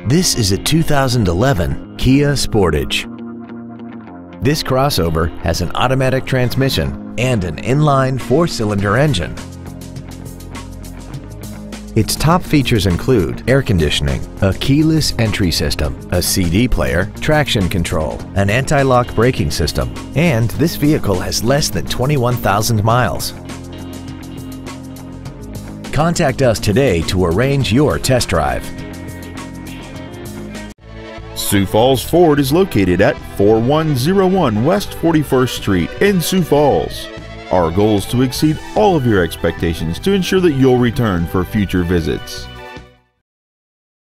This is a 2011 Kia Sportage. This crossover has an automatic transmission and an inline 4-cylinder engine. Its top features include air conditioning, a keyless entry system, a CD player, traction control, an anti-lock braking system, and this vehicle has less than 21,000 miles. Contact us today to arrange your test drive. Sioux Falls Ford is located at 4101 West 41st Street in Sioux Falls. Our goal is to exceed all of your expectations to ensure that you'll return for future visits.